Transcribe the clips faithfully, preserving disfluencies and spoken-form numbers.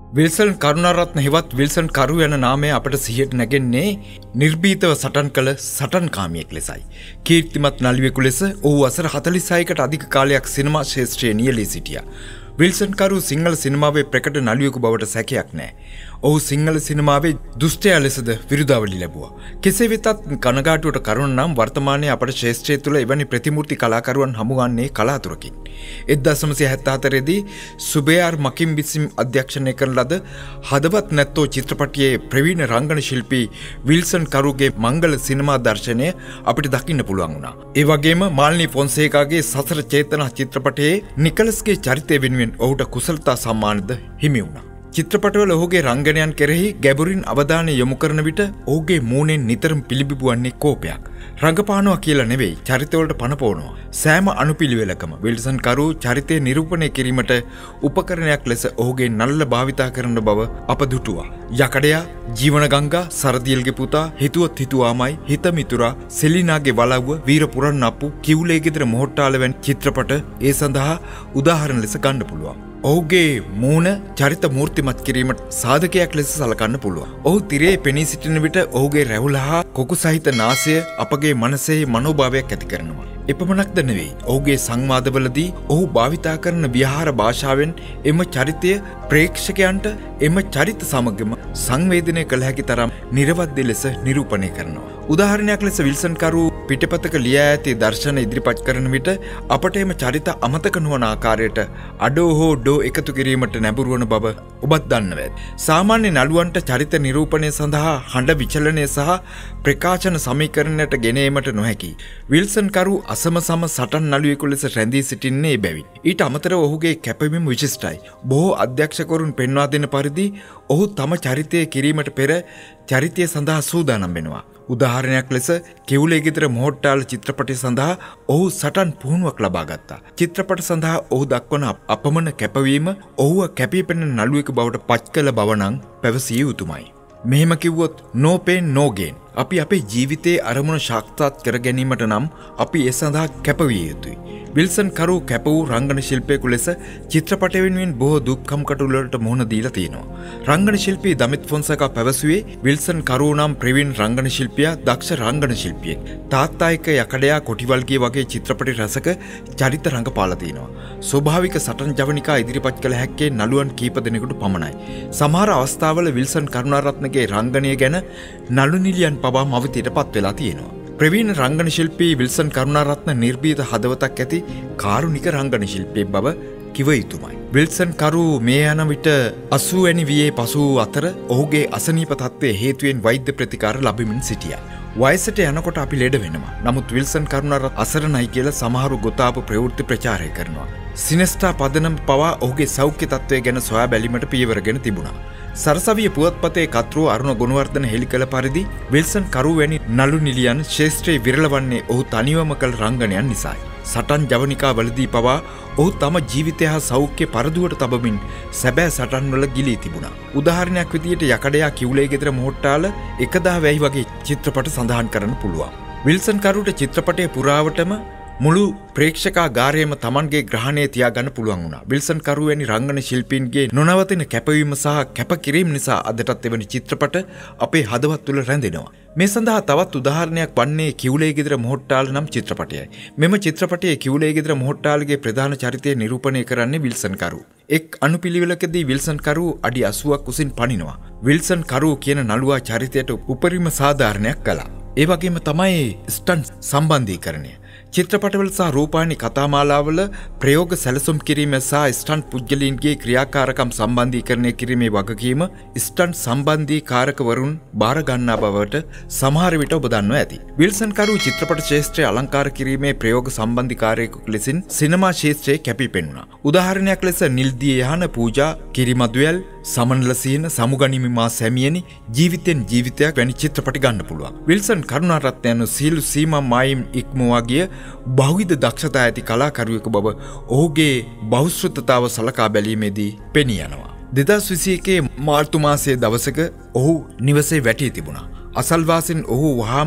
Wilson Karunaratne හෙවත් Wilson කරු යන නාමය අපට සිහියට නැගෙන්නේ නිර්භීතව සටන් කළ සටන්කාමියෙක් ලෙසයි. කීර්තිමත් නළුවෙකු ලෙස ඔහු වසර හතළිස් හයකට අධික කාලයක් සිනමා ක්ෂේත්‍රයේ නියැලී සිටියා. විල්සන් කරු සිංහල සිනමාවේ ප්‍රකට නළුවෙකු බවට සැකයක් නැහැ. ඔහු සිංහල සිනමාවේ දුෂ්ටයා ලෙසද විරුදාවලි ලැබුවා. කෙසේ වෙතත් කනගාටුවට කරුණ නම් වර්තමානයේ අපට ක්ෂේත්‍රය තුළ එවැනි ප්‍රතිමූර්ති කලාකරුවන් හමුවන්නේ කලාතුරකින්. එක්දහස් නවසිය හැත්තෑ හතර දී සුබේයාර් මකිම් විසින් අධ්‍යක්ෂණය කරන ලද හදවත් නැත්තෝ චිත්‍රපටයේ ප්‍රවීණ රංගන ශිල්පී විල්සන් කරුගේ මංගල සිනමා දර්ශනය අපිට දකින්න පුළුවන් වුණා. ඒ වගේම මාල්නී ෆොන්සේකාගේ සසර චේතනා චිත්‍රපටයේ නිකලස්ගේ චරිතය වෙනුවෙන් ඔහුට කුසලතා සම්මානද හිමි වුණා. චිත්‍රපටවල ඔහුගේ රංගනයන් කෙරෙහි ගැඹුරින් අවධානය යොමු කරන විට ඔහුගේ මූණෙන් නිතරම පිළිබිඹුවන්නේ කෝපයක්. රංගපානවා කියලා නෙවෙයි, චරිතවලට පනපවනවා. සෑම අනුපිළිවෙලකම විල්සන් කරු චරිතය නිරූපණය කිරීමට උපකරණයක් ලෙස ඔහුගේ නළල භාවිතා කරන බව අප දුටුවා. යකඩයා, ජීවන ගංගා, සරදියල්ගේ පුතා, හිතුවත් හිතුවාමයි, හිත මිතුරා, සෙලිනාගේ වලව්ව, වීර පුරන්නප්පු, කිව්ලේ ගෙදර මොහොට්ටාල වැනි චිත්‍රපට ඒ සඳහා උදාහරණ ලෙස ගන්න පුළුවන්. ඔහුගේ මූණ චරිත මූර්තිමත් කිරීමට සාධකයක් ලෙස සලකන්න පුළුවන්. ඔහු තිරේ පෙනී සිටින විට ඔහුගේ රැවුල හා කොකු සහිත නාසය අපගේ මනසෙහි මනෝභාවයක් ඇති කරනවා. එපමණක්ද නෙවෙයි, ඔහුගේ සංවාදවලදී ඔහු භාවිතා කරන ව්‍යවහාර භාෂාවෙන් එම චරිතය ප්‍රේක්ෂකයන්ට එම චරිත සමගම සංවේදනය කළ හැකි තරම් නිර්වද්‍ය ලෙස නිරූපණය කරනවා. උදාහරණයක් ලෙස විල්සන් කරු පිටපතක ලියා ඇති දර්ශන ඉදිරිපත් කරන විට අපට එම චරිත අමතක නොවන ආකාරයට අඩෝ හෝ ඩෝ එකතු කිරීමට නැඹුරු වන බව ඔබත් දන්නවා ඇති. සාමාන්‍ය නළුවන්ට චරිත නිරූපණය සඳහා හඬ විචලනය සහ ප්‍රකාශන සමීකරණයට ගෙන ඒමට නොහැකි. විල්සන් කරු අසම සම සටන් නළුවෙකු ලෙස රැඳී සිටින්නේ ඒ බැවින්. ඊට අමතරව ඔහුගේ කැපවීම විශිෂ්ටයි. බොහෝ අධ්‍යක්ෂකවරුන් පෙන්වා දෙන පරිදි ඔහු තම චරිතය කිරීමට පෙර චරිතය සඳහා සූදානම් වෙනවා. උදාහරණයක් ලෙස කිව්ලේ ගෙදර මොහොට්ටාල චිත්‍රපටය සඳහා ඔහු සටන් පුහුණුවක් ලබා ගත්තා. චිත්‍රපට සඳහා ඔහු දක්වන අපමණ කැපවීම ඔහුව කැපී පෙනෙන නළුවෙකු බවට පත් කළ බව නම් පැවසිය යුතුමයි. මෙහෙම කිව්වොත් no pain no gain. අපි අපේ ජීවිතයේ අරමුණ සාක්ෂාත් කර ගැනීමට නම් අපි ඒ සඳහා කැපවිය යුතුයි. විල්සන් කරු කැප වූ රංගන ශිල්පියෙකු ලෙස චිත්‍රපට වෙනුවෙන් බොහෝ දුක්ඛම් කටුවලට මුහුණ දීලා තියෙනවා. රංගන ශිල්පී දමිත් ෆොන්සේකා පැවසුවේ විල්සන් කරු නම් ප්‍රවීණ රංගන ශිල්පියා දක්ෂ රංගන ශිල්පියෙක්. තාත්තා එක්ක යකඩයා කොටිවල්ගේ වගේ චිත්‍රපට රසක චරිත රංගපාලා තිනවා. ස්වභාවික සටන් ජවනිකා ඉදිරිපත් කළ හැක්කේ නළුවන් කීප දෙනෙකුට පමණයි. සමහර අවස්ථාවල විල්සන් කරුණාරත්නගේ රංගනය ගැන නළු නිලියන් පවා මවතියට පත් වෙලා තියෙනවා. ප්‍රවීණ රංගන ශිල්පී විල්සන් කරුණාරත්න නිර්භීත හදවතක් ඇති කාරුණික රංගන ශිල්පියෙක් බව කිව යුතුමයි. විල්සන් කරු මේ යන විට අසූ වැනි වියේ පසු අතර ඔහුගේ අසනීප තත්ත්වයේ හේතුවෙන් වෛද්‍ය ප්‍රතිකාර ලැබෙමින් සිටියා. වයසට යනකොට අපි ලෙඩ වෙනවා. නමුත් විල්සන් කරුණාරත්න අසරණයි කියලා සමහරු ගොතාපු ප්‍රවෘත්ති ප්‍රචාරය කරනවා. සිනෙස්ටා පදනම් පවා ඔහුගේ සෞඛ්‍ය තත්ත්වය ගැන සොයා බැලීමට පියවරගෙන තිබුණා. සරසවිය පුවත්පතේ කතෘ අරුණ ගුණවර්ධන හෙළි කළ පරිදි විල්සන් කරු වැනි නළු නිලියන් ශේෂ්ත්‍රයේ විරල වන්නේ ඔහු තනිවම කළ රංගනයන් නිසායි. සටන් ජවනිකා වලදී පවා ඔහු තම ජීවිතය හා සෞඛ්‍ය පරදුවට තබමින් සැබෑ සටන්වල ගිලී තිබුණා. උදාහරණයක් විදියට යකඩයා කිව්ලේ ගෙදර මොහොට්ටාල එකදා වැහි වගේ චිත්‍රපට සඳහන් කරන්න පුළුවන්. විල්සන් කරුට චිත්‍රපටයේ පුරාවටම මුළු ප්‍රේක්ෂකාගාරයේම Tamanගේ ග්‍රහණය තියාගන්න පුළුවන් වුණා. විල්සන් කරු වැනි රංගන ශිල්පීන්ගේ නොනවතින කැපවීම සහ කැපකිරීම නිසා අදටත් එවැනි චිත්‍රපට අපේ හදවත් තුළ රැඳෙනවා. මේ සඳහා තවත් උදාහරණයක් වන්නේ කිව්ලේ ගෙදර මොහොට්ටාල නම් චිත්‍රපටයයි. මෙම චිත්‍රපටයේ කිව්ලේ ගෙදර මොහොට්ටාලගේ ප්‍රධාන චරිතය නිරූපණය කරන්නේ විල්සන් කරු. එක් අනුපිළිවෙලකදී විල්සන් කරු අඩි අසූවක් උසින් පනිනවා. විල්සන් කරු කියන නළුවා චරිතයට උපරිම සාධාරණයක් කළා. ඒ වගේම තමයි ස්ටන්ට් සම්බන්ධීකරණය. චිත්‍රපටවල සහ රූපායන කතාමාලාවල ප්‍රයෝග සැලසුම් කිරීම සහ ස්ටන්ට් පුද්ගලයන්ගේ ක්‍රියාකාරකම් සම්බන්ධීකරණය කිරීමේ වගකීම ස්ටන්ට් සම්බන්ධී කාරකවරුන් බාර ගන්නා බවට සමහර විට ඔබ දන්නවා ඇති. විල්සන් කරු චිත්‍රපට ක්ෂේත්‍රය අලංකාර කිරීමේ ප්‍රයෝග සම්බන්ධීකාරයෙකු ලෙසින් සිනමා ක්ෂේත්‍රයේ කැපී පෙනුණා. උදාහරණයක් ලෙස නිල්දිය යහන පූජා, කිරිමදුවැල්, සමනල සීන, සමුගනිමි මා සැමියනි, ජීවිතෙන් ජීවිතයක් වැනි චිත්‍රපට ගන්න පුළුවන්. විල්සන් කරුණාරත්න යන සියලු සීමා මායිම් ඉක්මවා ගිය බහුවිධ දක්ෂතා ඇති කලාකරුවෙකු බව ඔහුගේ බහුශ්‍රතතාව සලකා බැලීමේදී පෙනී යනවා. දෙදහස් විසි එකේ මාර්තු මාසයේ දවසක ඔහු නිවසේ වැටී තිබුණා. අසල්වාසීන් ඔහු වහාම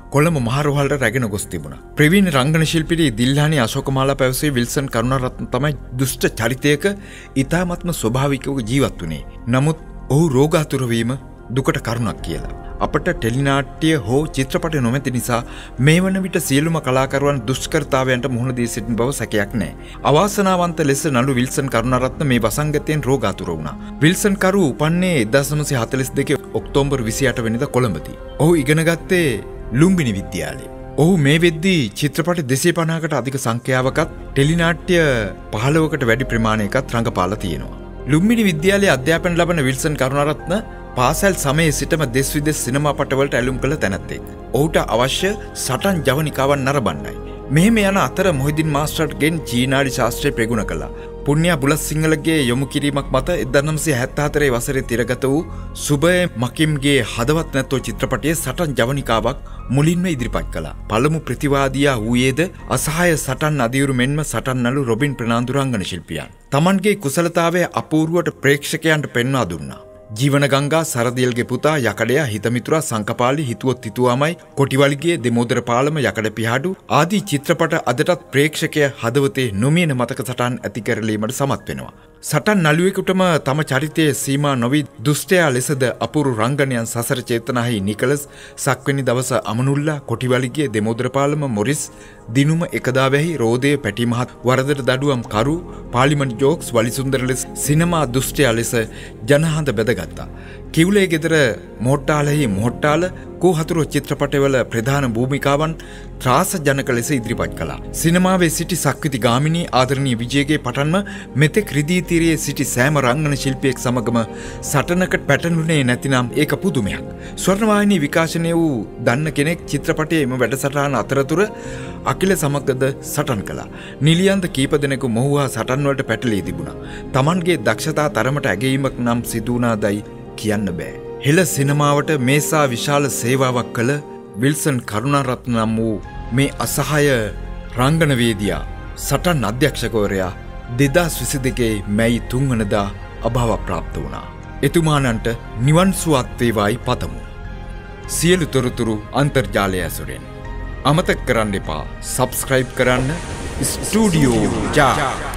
කොළඹ මහරෝහලට රැගෙන ගොස් තිබුණා. ප්‍රවීණ රංගන ශිල්පී දිල්හානි අශෝකමාලා පැවසේ විල්සන් කරුණාරත්න තමයි දුෂ්ට චරිතයක ඉතාමත්ම ස්වභාවිකව ජීවත් වුණේ. නමුත් ඔහු රෝගාතුර වීම දුකට කරුණක් කියලා. අපට ටෙලිනාට්‍ය හෝ චිත්‍රපට නොමැති නිසා මේ වන විට සියලුම කලාකරුවන් දුෂ්කරතාවයන්ට මුහුණ දී සිටින බව සැකයක් නැහැ. අවාසනාවන්ත ලෙස නළු විල්සන් කරුණාරත්න මේ වසංගතයෙන් රෝගාතුර වුණා. විල්සන් කරු උපන්නේ එක්දාස් නවසිය හතළිස් දෙක ඔක්තෝබර් විසිඅට වෙනිදා කොළඹදී. ඔහු ඉගෙන ගත්තේ ලුම්බිනි විද්‍යාලයේ. ඔහු මේ වෙද්දී චිත්‍රපට දෙසිය පනහකට අධික සංඛ්‍යාවකත් ටෙලිනාට්‍ය පහළොවකට වැඩි ප්‍රමාණයකත් රඟපාලා තියෙනවා. ලුම්බිනි විද්‍යාලයේ අධ්‍යාපන ලබන විල්සන් කරුණාරත්න පාසල් සමයේ සිටම දෙස් විදෙස් සිනමා පටවලට ඇලුම් කළ තැනැත්තෙක්. ඔහුට අවශ්‍ය සටන් ජවනිකාවන් නරඹන්නයි. මෙහෙම යන අතර මොහිදින් මාස්ටර්ගෙන් චීනාඩි ශාස්ත්‍රය ප්‍රගුණ කළා. පුණ්‍යා බුලත් සිංහලගේ යොමු කිරීමක් මත එක්දාස් නවසිය හැත්තෑ හතරේ වසරේ තිරගත වූ සුබය මකිම්ගේ හදවත් නැත්තෝ චිත්‍රපටයේ සටන් ජවනිකාවක් මුලින්ම ඉදිරිපත් කළා. පළමු ප්‍රතිවාදියා වූයේද අසහාය සටන් අධිවරු මෙන්ම සටන් නළු රොබින් ප්‍රනාන්දු රංගන ශිල්පියන්. තමන්ගේ කුසලතාවය අපූර්වට ප්‍රේක්ෂකයන්ට පෙන්වා දුන්නා. ජීවන ගංගා සරදියල්ගේ පුතා යකඩයා හිතමිතුරා සංකපාලි හිතුවොත් හිතුවාමයි කොටිවලිගේ දෙමෝදර පාලම යකඩ පිහාඩු ආදී චිත්‍රපට අදටත් ප්‍රේක්ෂකය හදවතේ නොමියන මතක සටහන් ඇති කරලීමට සමත් වෙනවා. සටන් නළුවෙකුටම තම චරිතයේ සීමා නොවී දුෂ්ටයා ලෙසද අපූරු රංගනයන් සසර චේතනාහි නිකලස් සක්වෙනි දවස අමනුල්ලා කොටිවලිගේ දෙමෝදර පාලම මොරිස් දිනුම එකදාවැහි රෝදය පැටිමහත් වරදට දඩුවම් කරු පාලිමන් ජෝක්ස් වලිසුන්දර ලෙස සිනමා දුෂ්ටයා ලෙස ජනහඳ බැදගත්තා. කිවුලේ ගෙදර මොහොට්ටාලෙහි මොහොට්ටාල කෝහතුරු චිත්‍රපටවල ප්‍රධාන භූමිකාවන් ත්‍රාස ජනක ලෙස ඉදිරිපත් කළා. සිනමාවේ සිටි සක්විති ගාමිණී ආදරණීය විජයගේ පටන්ම මෙතෙක් රිදී තීරයේ සිටි සෑම රංගන ශිල්පියෙක් සමගම සටනකට පැටළුනේ නැතිනම් ඒක පුදුමයක්. ස්වර්ණවාහිනී විකාශනය වූ දන්න කෙනෙක් චිත්‍රපටයේ එම වැඩසටහන අතරතුර අකිල සමගද සටන් කළා. නිලියන්ද කීප දෙනෙකු මොහු හා සටන් වලට පැටලී තිබුණා. Tamanගේ දක්ෂතා තරමට ඇගීමක් නම් සිදු වුණාදයි කියන්න බෑ. හෙළ සිනමාවට මේසා විශාල සේවාවක් කළ විල්සන් කරුණාරත්න නම් වූ මේ අසහාය රංගනවේදියා සටන් අධ්‍යක්ෂකවරයා දෙදාස් විසි දෙකේ මැයි තුන්වනදා අභාව ප්‍රාප්ත වුණා. එතුමානන්ට නිවන් සුවත් වේවායි පතමු. සියලු තොරතුරු අන්තර්ජාලය ඇසුරෙන්. අමතක කරන්න එපා සබ්ස්ක්‍රයිබ් කරන්න ස්ටුඩියෝ ජා